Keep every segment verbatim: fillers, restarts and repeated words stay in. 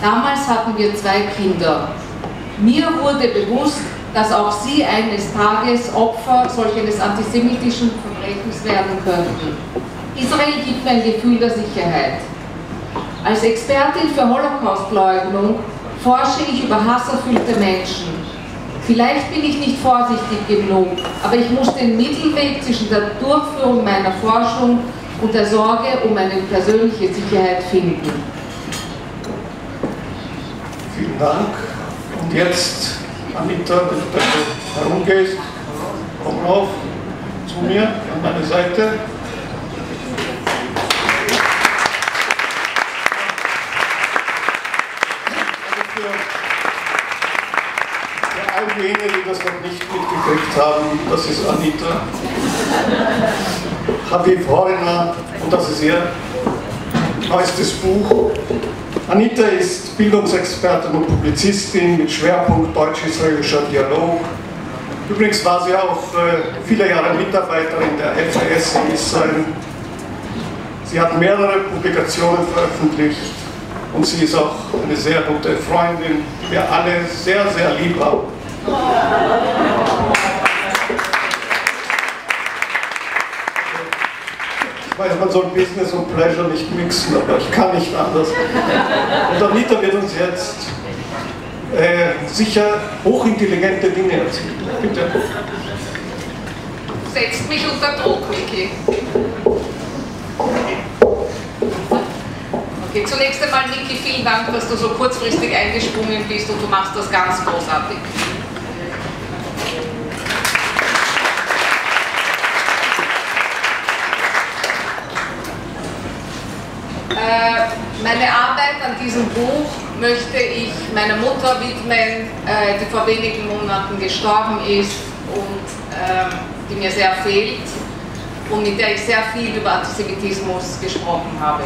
Damals hatten wir zwei Kinder. Mir wurde bewusst, dass auch sie eines Tages Opfer solch eines antisemitischen Verbrechens werden könnten. Israel gibt mir ein Gefühl der Sicherheit. Als Expertin für Holocaustleugnung forsche ich über hasserfüllte Menschen. Vielleicht bin ich nicht vorsichtig genug, aber ich muss den Mittelweg zwischen der Durchführung meiner Forschung und der Sorge um meine persönliche Sicherheit finden. Vielen Dank. Und jetzt, Anita, wenn du herumgehst, komm rauf zu mir, an meine Seite. Für all jene, die das noch nicht mitgekriegt haben, das ist Anita Haviv Horina und das ist ihr neuestes Buch. Anita ist Bildungsexpertin und Publizistin mit Schwerpunkt deutsch-israelischer Dialog. Übrigens war sie auch äh, viele Jahre Mitarbeiterin der F A S in Israel. Sie hat mehrere Publikationen veröffentlicht und sie ist auch eine sehr gute Freundin, die wir alle sehr, sehr lieb haben. Ich weiß, man soll Business und Pleasure nicht mixen, aber ich kann nicht anders. Und Anita wird uns jetzt äh, sicher hochintelligente Dinge erzählen. Bitte. Setzt mich unter Druck, Niki. Okay, zunächst einmal, Niki, vielen Dank, dass du so kurzfristig eingesprungen bist und du machst das ganz großartig. Meine Arbeit an diesem Buch möchte ich meiner Mutter widmen, die vor wenigen Monaten gestorben ist und die mir sehr fehlt und mit der ich sehr viel über Antisemitismus gesprochen habe.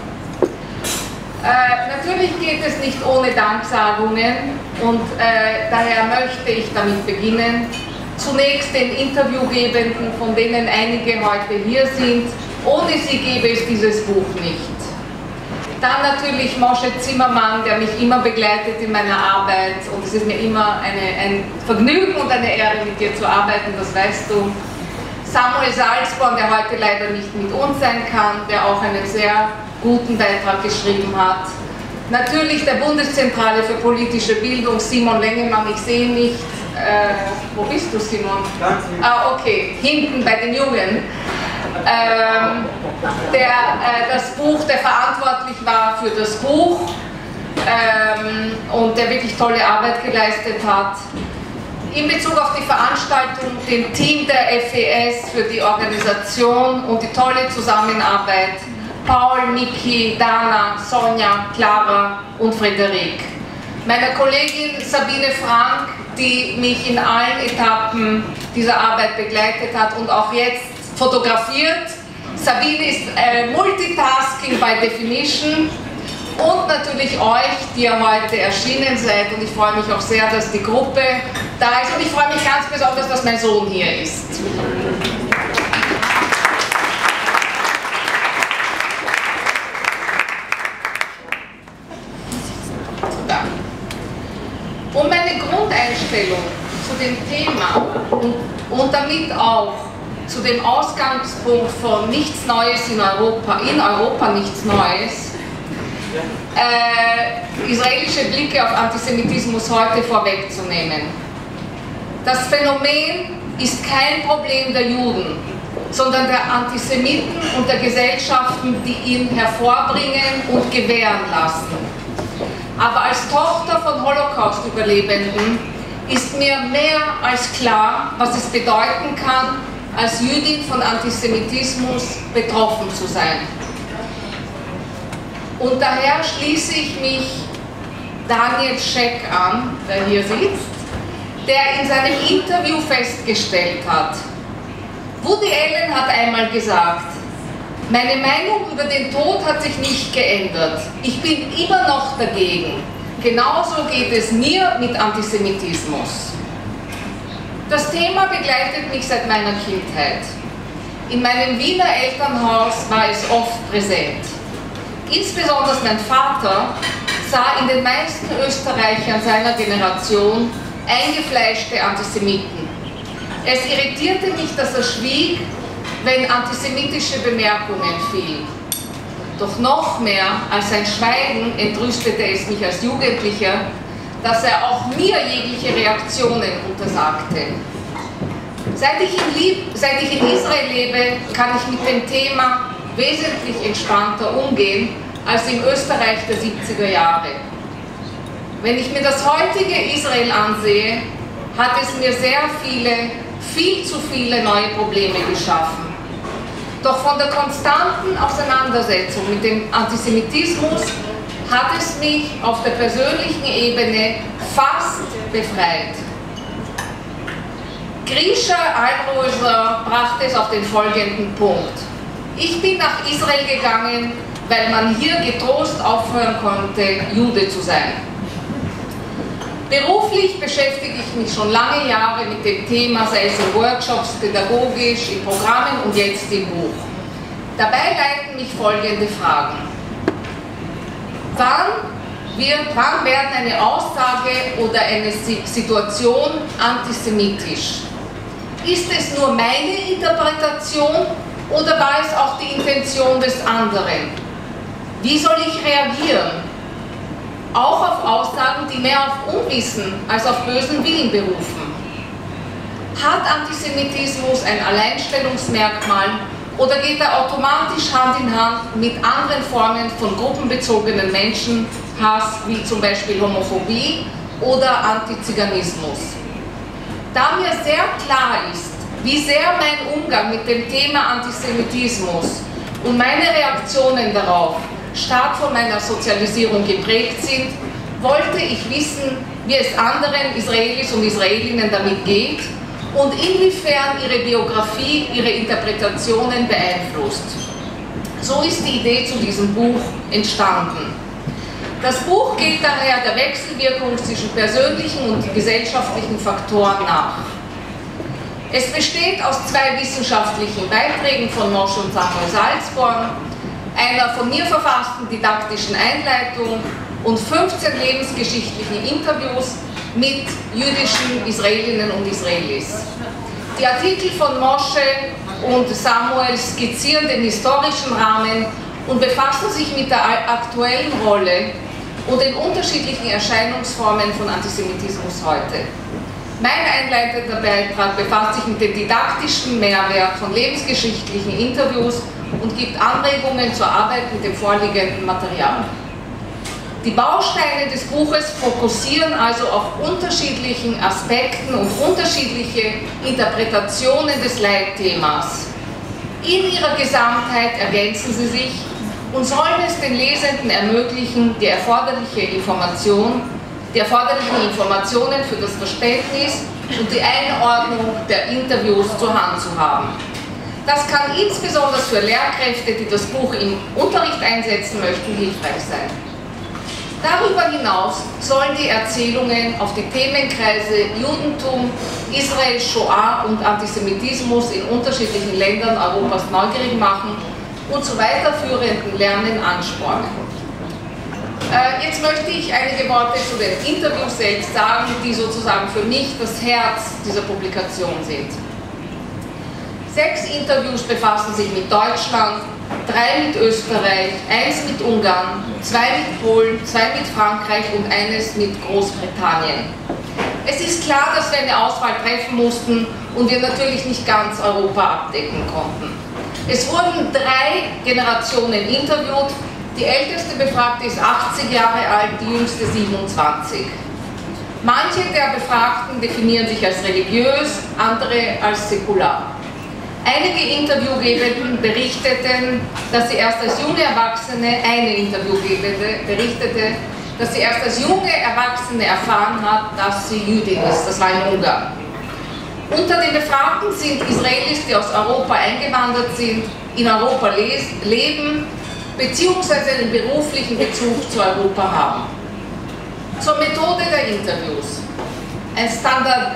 Natürlich geht es nicht ohne Danksagungen und daher möchte ich damit beginnen. Zunächst den Interviewgebenden, von denen einige heute hier sind. Ohne sie gäbe es dieses Buch nicht. Dann natürlich Moshe Zimmermann, der mich immer begleitet in meiner Arbeit und es ist mir immer eine, ein Vergnügen und eine Ehre, mit dir zu arbeiten, das weißt du. Samuel Salzborn, der heute leider nicht mit uns sein kann, der auch einen sehr guten Beitrag geschrieben hat. Natürlich der Bundeszentrale für politische Bildung, Simon Lengemann, ich sehe ihn nicht. Äh, wo bist du, Simon? Ah, okay, hinten bei den Jungen. Ähm, der äh, das Buch, der verantwortlich war für das Buch ähm, und der wirklich tolle Arbeit geleistet hat. In Bezug auf die Veranstaltung, dem Team der F E S für die Organisation und die tolle Zusammenarbeit, Paul, Niki, Dana, Sonja, Clara und Frederik. Meiner Kollegin Sabine Frank, die mich in allen Etappen dieser Arbeit begleitet hat und auch jetzt fotografiert. Sabine ist äh, Multitasking by Definition und natürlich euch, die ihr heute erschienen seid und ich freue mich auch sehr, dass die Gruppe da ist und ich freue mich ganz besonders, dass mein Sohn hier ist. Und meine Grundeinstellung zu dem Thema und, und damit auch zu dem Ausgangspunkt von nichts Neues in Europa, in Europa nichts Neues, äh, israelische Blicke auf Antisemitismus heute vorwegzunehmen. Das Phänomen ist kein Problem der Juden, sondern der Antisemiten und der Gesellschaften, die ihn hervorbringen und gewähren lassen. Aber als Tochter von Holocaust-Überlebenden ist mir mehr als klar, was es bedeuten kann, als Jüdin von Antisemitismus betroffen zu sein. Und daher schließe ich mich Daniel Scheck an, der hier sitzt, der in seinem Interview festgestellt hat, Woody Allen hat einmal gesagt, meine Meinung über den Tod hat sich nicht geändert. Ich bin immer noch dagegen. Genauso geht es mir mit Antisemitismus. Das Thema begleitet mich seit meiner Kindheit. In meinem Wiener Elternhaus war es oft präsent. Insbesondere mein Vater sah in den meisten Österreichern seiner Generation eingefleischte Antisemiten. Es irritierte mich, dass er schwieg, wenn antisemitische Bemerkungen fielen. Doch noch mehr als sein Schweigen entrüstete es mich als Jugendlicher, dass er auch mir jegliche Reaktionen untersagte. Seit ich, in Lieb, seit ich in Israel lebe, kann ich mit dem Thema wesentlich entspannter umgehen als im Österreich der siebziger Jahre. Wenn ich mir das heutige Israel ansehe, hat es mir sehr viele, viel zu viele neue Probleme geschaffen. Doch von der konstanten Auseinandersetzung mit dem Antisemitismus hat es mich auf der persönlichen Ebene fast befreit. Grisha Alröser brachte es auf den folgenden Punkt. Ich bin nach Israel gegangen, weil man hier getrost aufhören konnte, Jude zu sein. Beruflich beschäftige ich mich schon lange Jahre mit dem Thema, sei es in Workshops, pädagogisch, in Programmen und jetzt im Buch. Dabei leiten mich folgende Fragen. Wann, wird, wann werden eine Aussage oder eine Situation antisemitisch? Ist es nur meine Interpretation oder war es auch die Intention des anderen? Wie soll ich reagieren? Auch auf Aussagen, die mehr auf Unwissen als auf bösen Willen berufen. Hat Antisemitismus ein Alleinstellungsmerkmal oder geht er automatisch Hand in Hand mit anderen Formen von gruppenbezogenen Menschenhass, wie zum Beispiel Homophobie oder Antiziganismus? Da mir sehr klar ist, wie sehr mein Umgang mit dem Thema Antisemitismus und meine Reaktionen darauf stark von meiner Sozialisierung geprägt sind, wollte ich wissen, wie es anderen Israelis und Israelinnen damit geht und inwiefern ihre Biografie ihre Interpretationen beeinflusst. So ist die Idee zu diesem Buch entstanden. Das Buch geht daher der Wechselwirkung zwischen persönlichen und gesellschaftlichen Faktoren nach. Es besteht aus zwei wissenschaftlichen Beiträgen von Moshe und Samuel Salzborn, einer von mir verfassten didaktischen Einleitung und fünfzehn lebensgeschichtlichen Interviews mit jüdischen Israelinnen und Israelis. Die Artikel von Moshe und Samuel skizzieren den historischen Rahmen und befassen sich mit der aktuellen Rolle und den unterschiedlichen Erscheinungsformen von Antisemitismus heute. Mein einleitender Beitrag befasst sich mit dem didaktischen Mehrwert von lebensgeschichtlichen Interviews und gibt Anregungen zur Arbeit mit dem vorliegenden Material. Die Bausteine des Buches fokussieren also auf unterschiedlichen Aspekten und unterschiedliche Interpretationen des Leitthemas. In ihrer Gesamtheit ergänzen sie sich und sollen es den Lesenden ermöglichen, die erforderliche Information, die erforderlichen Informationen für das Verständnis und die Einordnung der Interviews zur Hand zu haben. Das kann insbesondere für Lehrkräfte, die das Buch im Unterricht einsetzen möchten, hilfreich sein. Darüber hinaus sollen die Erzählungen auf die Themenkreise Judentum, Israel, Shoah und Antisemitismus in unterschiedlichen Ländern Europas neugierig machen und zu weiterführenden Lernen anspornen. Äh, jetzt möchte ich einige Worte zu den Interviews selbst sagen, die sozusagen für mich das Herz dieser Publikation sind. Sechs Interviews befassen sich mit Deutschland, drei mit Österreich, eins mit Ungarn, zwei mit Polen, zwei mit Frankreich und eines mit Großbritannien. Es ist klar, dass wir eine Auswahl treffen mussten und wir natürlich nicht ganz Europa abdecken konnten. Es wurden drei Generationen interviewt. Die älteste Befragte ist achtzig Jahre alt, die jüngste siebenundzwanzig. Manche der Befragten definieren sich als religiös, andere als säkular. Einige Interviewgebenden berichteten, dass sie erst als junge Erwachsene, eine Interviewgebende berichtete, dass sie erst als junge Erwachsene erfahren hat, dass sie Jüdin ist. Das war in Ungarn. Unter den Befragten sind Israelis, die aus Europa eingewandert sind, in Europa leben, beziehungsweise einen beruflichen Bezug zu Europa haben. Zur Methode der Interviews. Ein Standard,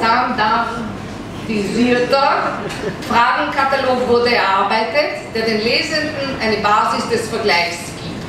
standardisierter Fragenkatalog wurde erarbeitet, der den Lesenden eine Basis des Vergleichs gibt.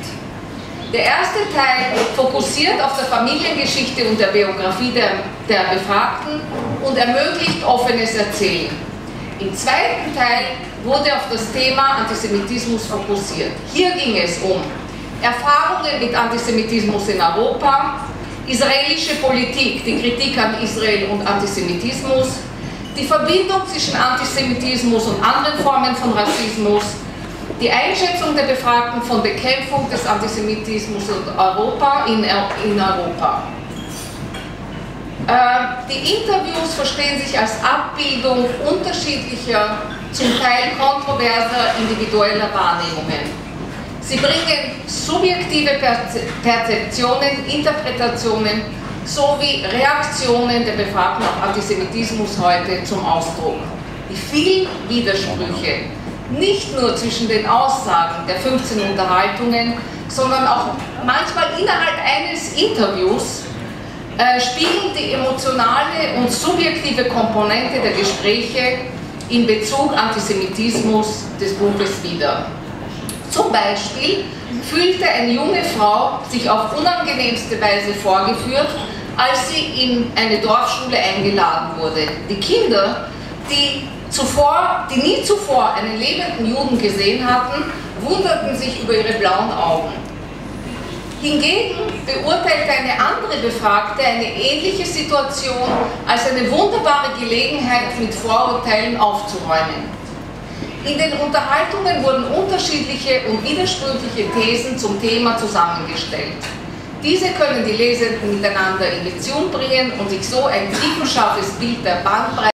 Der erste Teil fokussiert auf der Familiengeschichte und der Biografie der, der Befragten und ermöglicht offenes Erzählen. Im zweiten Teil wurde auf das Thema Antisemitismus fokussiert. Hier ging es um Erfahrungen mit Antisemitismus in Europa, israelische Politik, die Kritik an Israel und Antisemitismus, die Verbindung zwischen Antisemitismus und anderen Formen von Rassismus, die Einschätzung der Befragten von Bekämpfung des Antisemitismus in Europa. In, in Europa. Äh, die Interviews verstehen sich als Abbildung unterschiedlicher, zum Teil kontroverser individueller Wahrnehmungen. Sie bringen subjektive Perzeptionen, Interpretationen sowie Reaktionen der Befragten auf Antisemitismus heute zum Ausdruck. Die vielen Widersprüche, nicht nur zwischen den Aussagen der fünfzehn Unterhaltungen, sondern auch manchmal innerhalb eines Interviews, äh, spiegeln die emotionale und subjektive Komponente der Gespräche in Bezug Antisemitismus des Buches wider. Zum Beispiel fühlte eine junge Frau sich auf unangenehmste Weise vorgeführt, als sie in eine Dorfschule eingeladen wurde. Die Kinder, die, zuvor, die nie zuvor einen lebenden Juden gesehen hatten, wunderten sich über ihre blauen Augen. Hingegen beurteilte eine andere Befragte eine ähnliche Situation als eine wunderbare Gelegenheit, mit Vorurteilen aufzuräumen. In den Unterhaltungen wurden unterschiedliche und widersprüchliche Thesen zum Thema zusammengestellt. Diese können die Lesenden miteinander in Beziehung bringen und sich so ein tiefenscharfes Bild der Bandbreite